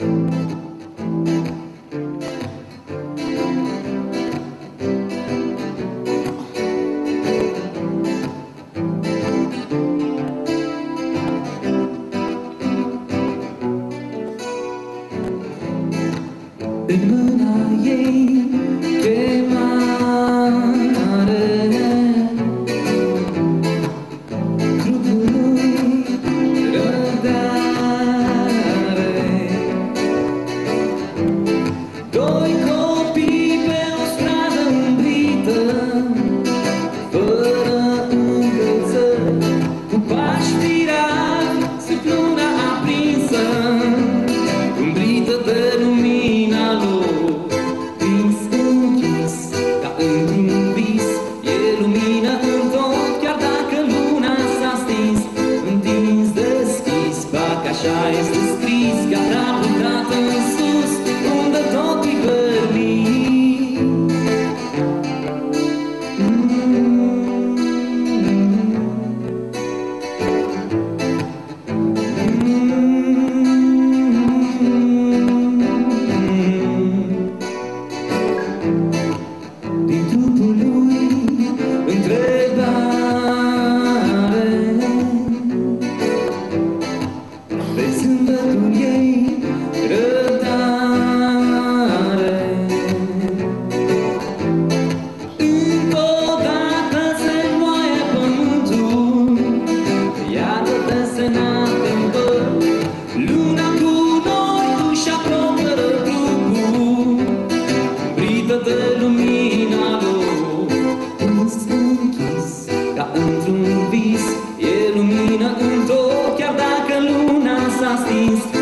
În mâna ei chemare, trupului răbdare. Doi copii pe o stradă umbrită, fără încălțări, cu pași virați sub luna aprinsă, umbrită de lumina lor. Prins închis ca într-un vis, e lumină în tot, chiar dacă luna s-a stins. Întins, deschis, parcă așa este scris, gata pândat în sus, unde tot e vărnit. Din trupul lui întrebare, de zâmbetul ei răbdare. Încă o dată se moaie pământul, iată desenat în văr, luna cu noi își acoperă trupul, umbrită de lumina lor. Prins închis ca într-un vis, e lumină în tot, chiar dacă luna s-a stins.